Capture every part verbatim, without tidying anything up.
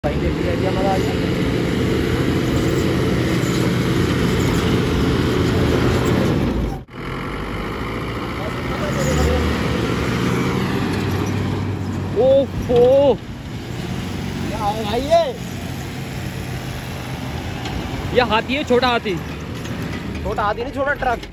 भाई देख लिया मजा आ गया। ओफो भाई ये ये हाथी है, छोटा हाथी। छोटा हाथी नहीं, छोटा ट्रक।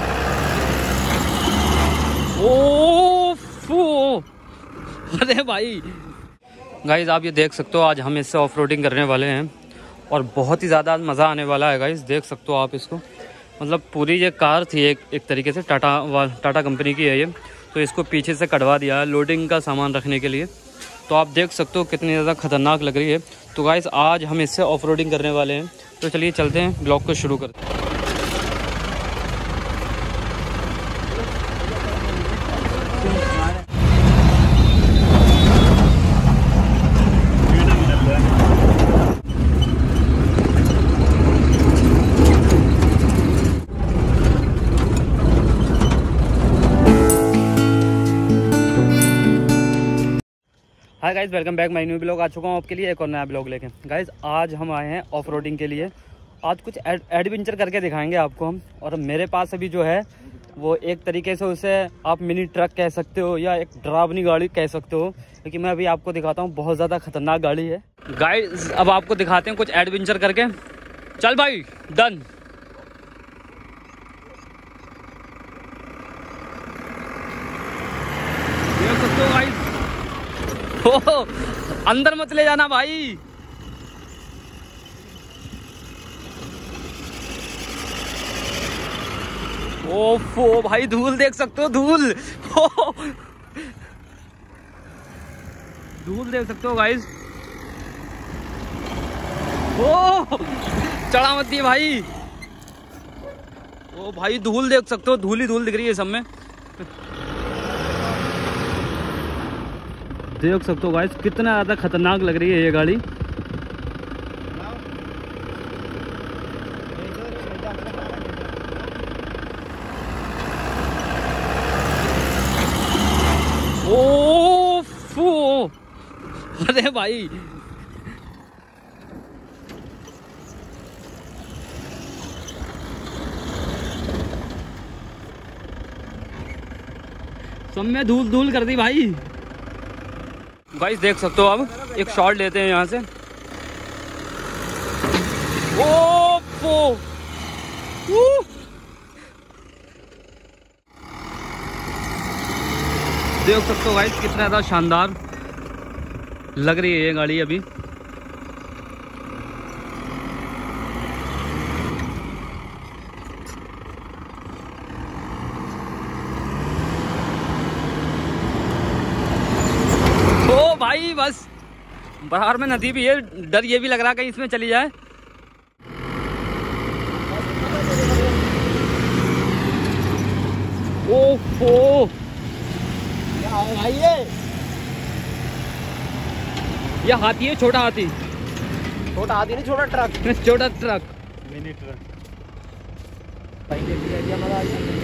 ओफो अरे भाई गाइज आप ये देख सकते हो, आज हम इससे ऑफ रोडिंग करने वाले हैं और बहुत ही ज़्यादा मज़ा आने वाला है गाइज। देख सकते हो आप इसको, मतलब पूरी ये कार थी एक एक तरीके से, टाटा वा टाटा कंपनी की है ये, तो इसको पीछे से कटवा दिया है लोडिंग का सामान रखने के लिए। तो आप देख सकते हो कितनी ज़्यादा खतरनाक लग रही है। तो गाइज आज हम इससे ऑफ रोडिंग करने वाले हैं, तो चलिए चलते हैं, ब्लॉग को शुरू करते हैं। Hi guys, welcome back. My new blog आ चुका हूँ आपके लिए एक और नया ब्लॉग लेके। गाइज़ आज हम आए हैं ऑफ रोडिंग के लिए। आज कुछ एड, एडवेंचर करके दिखाएंगे आपको हम। और मेरे पास अभी जो है वो एक तरीके से उसे आप मिनी ट्रक कह सकते हो या एक डरावनी गाड़ी कह सकते हो, क्योंकि मैं अभी आपको दिखाता हूँ, बहुत ज़्यादा खतरनाक गाड़ी है। गाइज़ अब आपको दिखाते हैं कुछ एडवेंचर करके। चल भाई डन। देख सकते हो गाइज़, ओ, अंदर मत ले जाना भाई। ओफो भाई, धूल देख सकते हो, धूल ओ, धूल देख सकते हो गाइस। ओ चढ़ा मत दिए भाई। ओ भाई धूल देख सकते हो, धूल ही धूल दिख रही है सब में। देख सकते हो गाइस कितना ज़्यादा खतरनाक लग रही है ये गाड़ी। ओफो अरे भाई सब में धूल धूल कर दी भाई। गाइस देख सकते हो, अब एक शॉट लेते हैं यहाँ से। ओफो देख सकते हो गाइस कितना ज़्यादा शानदार लग रही है ये गाड़ी अभी। ओ भाई बस बाहर में नदी भी है, डर ये भी लग रहा है कहीं इसमें चली जाए। ओफो भाई ये ये हाथी है, छोटा हाथी। छोटा हाथी नहीं, छोटा ट्रक। छोटा ट्रक, मिनी ट्रक। भाई देख लिया मजा आ गया।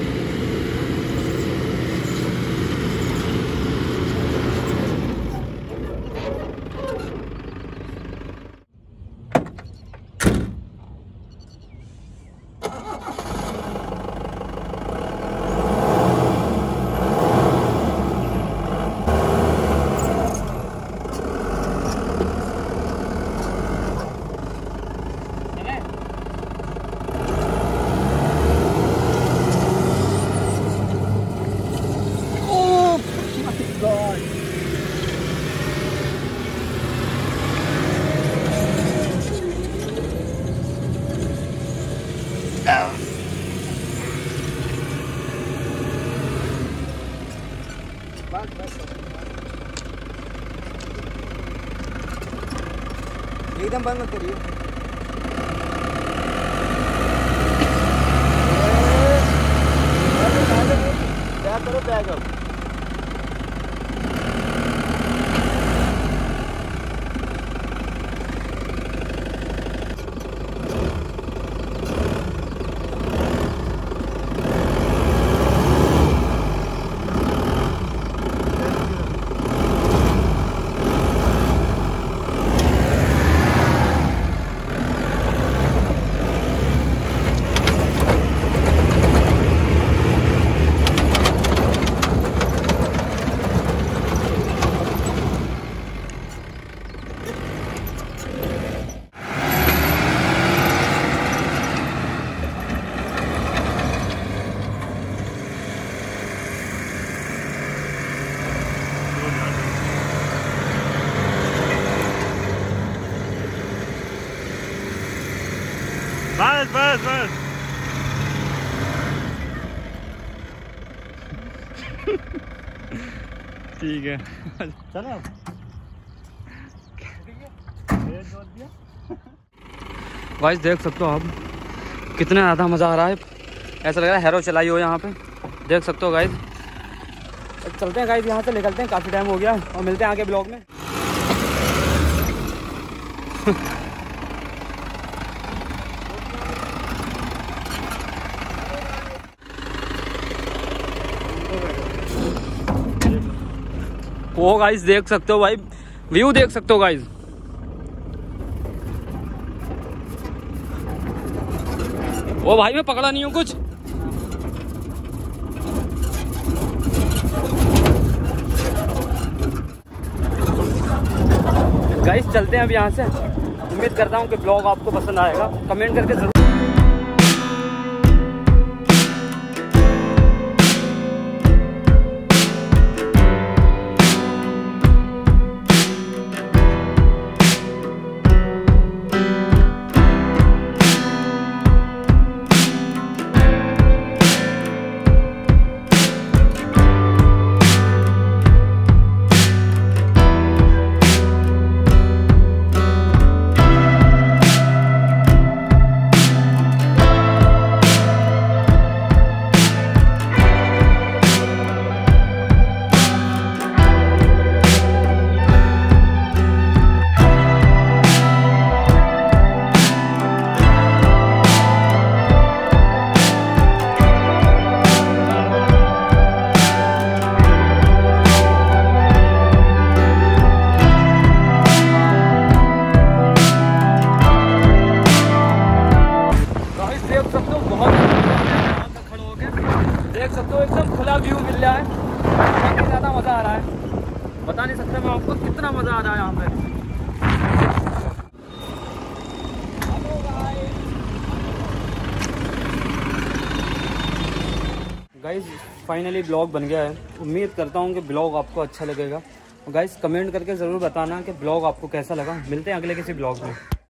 एकदम बंद मत करिए। बैक करो, बैक अप। बस बस बस। ठीक है चलो गाइस देख सकते हो आप कितना ज़्यादा मज़ा आ रहा है। ऐसा लग रहा है हैरो चलाई हो यहाँ पे, देख सकते हो गाइस। चलते हैं गाइस यहाँ से, निकलते हैं, काफ़ी टाइम हो गया और मिलते हैं आगे ब्लॉग में। वो गाइस देख सकते हो भाई, व्यू देख सकते हो गाइस। ओ भाई मैं पकड़ा नहीं हूँ कुछ। गाइस चलते हैं अब यहाँ से। उम्मीद करता हूँ कि ब्लॉग आपको पसंद आएगा, कमेंट करके जरूर। देख सकते हो एकदम खुला व्यू मिल रहा है, काफी ज़्यादा मज़ा आ रहा है। बता नहीं सकता मैं आपको कितना मज़ा आ रहा है यहाँ पे। गाइस फाइनली ब्लॉग बन गया है। उम्मीद करता हूँ कि ब्लॉग आपको अच्छा लगेगा। गाइस कमेंट करके ज़रूर बताना कि ब्लॉग आपको कैसा लगा। मिलते हैं अगले किसी ब्लॉग में।